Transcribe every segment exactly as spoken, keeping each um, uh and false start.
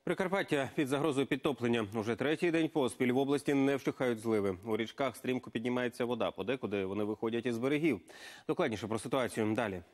Прикарпаття під загрозою підтоплення. Уже третій день поспіль в області не вщухають зливи. У річках стрімко піднімається вода, подекуди вони виходять із берегів. Докладніше про ситуацію далі.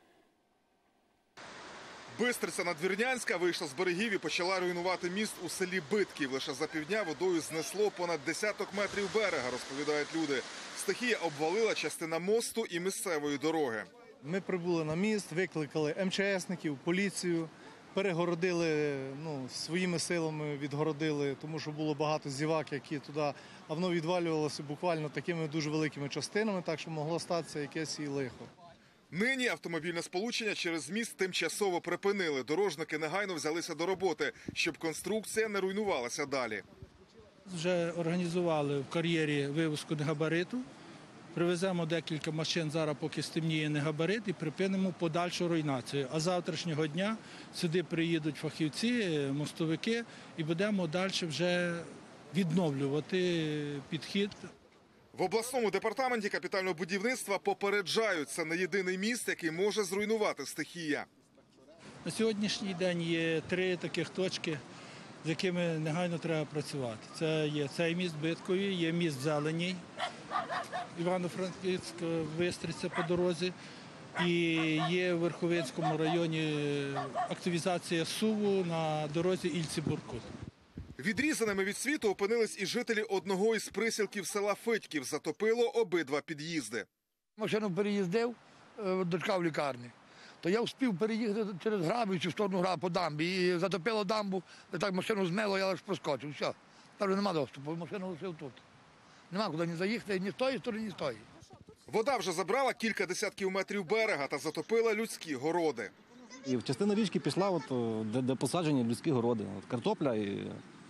Бистриця Надвірнянська вийшла з берегів і почала руйнувати міст у селі Битків. Лише за півдня водою знесло понад десяток метрів берега, розповідають люди. Стихія обвалила частина мосту і місцевої дороги. Ми прибули на міст, викликали ем че есників, поліцію, перегородили, ну, своїми силами відгородили, тому що було багато зівак, які туди, а воно відвалювалося буквально такими дуже великими частинами, так що могло статися якесь і лихо. Нині автомобільне сполучення через міст тимчасово припинили. Дорожники негайно взялися до роботи, щоб конструкція не руйнувалася далі. Вже організували в кар'єрі вивозку негабариту. Привеземо декілька машин зараз, поки стемніє негабарит, і припинимо подальшу руйнацію. А з завтрашнього дня сюди приїдуть фахівці, мостовики, і будемо далі вже відновлювати підхід. В обласному департаменті капітального будівництва попереджають, це не єдиний міст, який може зруйнувати стихія. На сьогоднішній день є три таких точки, з якими негайно треба працювати. Це є цей міст Биткові, є міст Зеленій, Івано-Франківськ, Бистриця по дорозі, і є в Верховинському районі активізація суву на дорозі Ільці-Буркут. Відрізаними від світу опинились і жителі одного із присілків села Федьків. Затопило обидва під'їзди. Машину переїздив, дочка в лікарні. То я встиг переїхати через Грабівцю в сторону Граб по дамбі. І затопило дамбу, так машину змило, я лише проскочив. Все, там вже немає доступу, машину лишив тут. Нема куди ні заїхати, ні з тої сторони, ні з тої. Вода вже забрала кілька десятків метрів берега та затопила людські городи. І в частину річки пішла, от, де, де посаджені людські городи. От, картопля і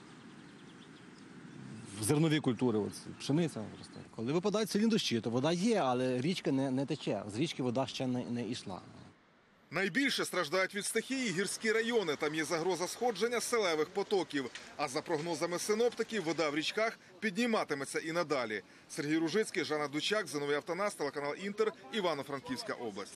зернові культури, от, пшениця. Просто. Коли випадають сильні дощі, то вода є, але річка не, не тече. З річки вода ще не, не йшла. Найбільше страждають від стихії гірські райони. Там є загроза сходження селевих потоків. А за прогнозами синоптиків, вода в річках підніматиметься і надалі. Сергій Ружицький, Жанна Дучак, Зиновій Автонас, телеканал Інтер, Івано-Франківська область.